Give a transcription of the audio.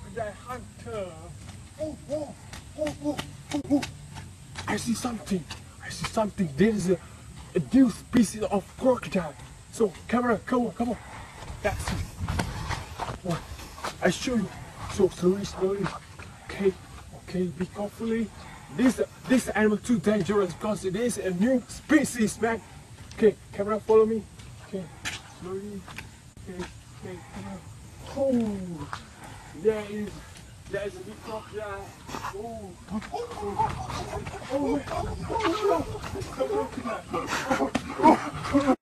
crocodile hunter. Oh. I see something. There is a new species of crocodile. So camera, come on. That's it. What? I show you. So slowly. Okay, be carefully. This animal too dangerous because it is a new species, man. Okay, camera, follow me. Okay, slowly. Okay, camera. Oh, there is a big crocodile. Oh,